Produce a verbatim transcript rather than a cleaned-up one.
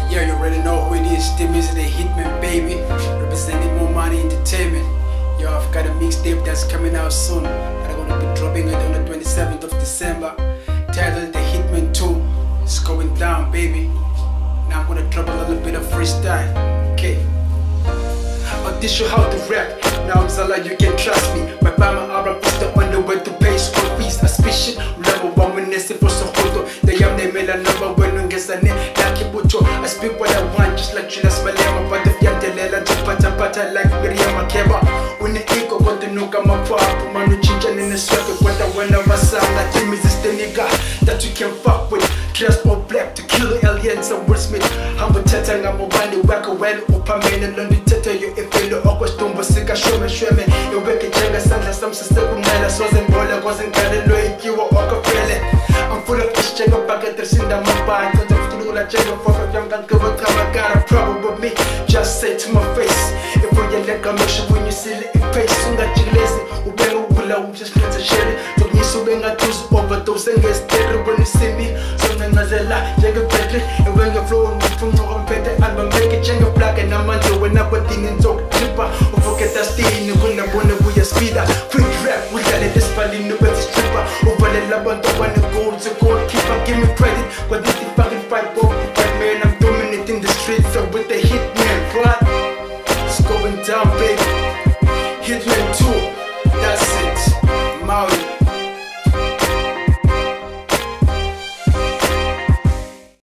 Yeah, you already know who it is. Dimeezy the Hitman, baby. Representing More Money Entertainment. Yo, I've got a mixtape that's coming out soon. I'm gonna be dropping it on the twenty-seventh of December. Titled The Hitman two. It's going down, baby. Now I'm gonna drop a little bit of freestyle. Okay. I'll teach you how to rap. Now I'm Zala, you can trust me. My Bama Arab is the only way to pay school fees. I speak shit, level one when they say for so photo. The yam they mail a number when you get a name. I speak what I want, just like Judas Malema. But if you're Telela, just pata pata like Miriam Makeba. When the ego got the nuka, my pop, man, you change in the sweat. What I want of my son, like Dimeezy is the nigga that you can fuck with. Dressed all black to kill aliens and wordsmith. I'm a teta, I'm a one, whack a well, open man, and on the teta, you if you look awkward, don't be sick, I show me, show me. You wake a jagger, Santa, some sister, who made us wasn't boy, I wasn't gonna know if you were walk a feeling. I'm full of fish, check up, I get the sin down my body. Don't have to do that, check up, fuck up, young, can't go up, I got a problem with me. Just say to my face, if we are like a mission when you see it in face, soon that you're lazy, who bang a will, I just let it share it. Don't you so bang, I choose overdose and get steady when you see me. Nazela, Jagger Patrick, and when you flow from no one better, and I'm making Jagger black and I'm under when I'm putting in talk tripper. Who forget that stay in the winner, when we are speeder. Quick rap, we got it, this pally, no better stripper. Over the lab